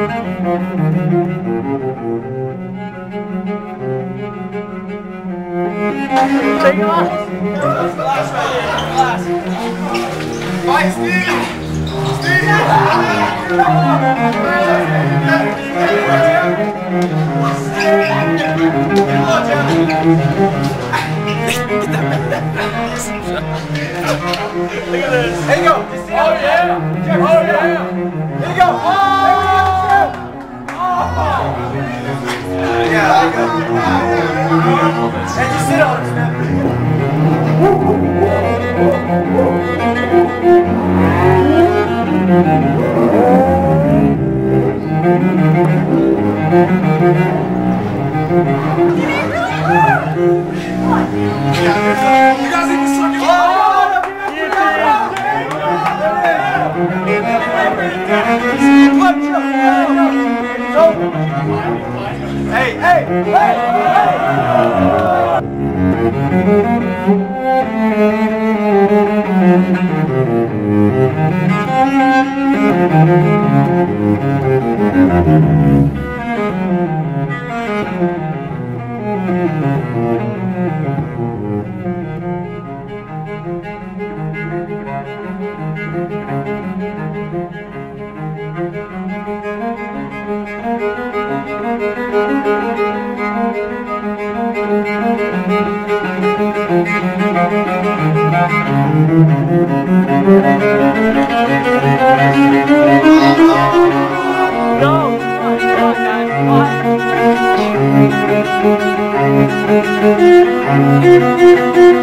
Take it off. Glass right here. Glass. Right, Steve. Steve. Look at this. Here you go. Oh yeah. Oh yeah. Here you go. Oh. Yeah. And just sit on it, man. You guys need to suck it. Hey, hey, hey, Go! Come on, guys. Come on.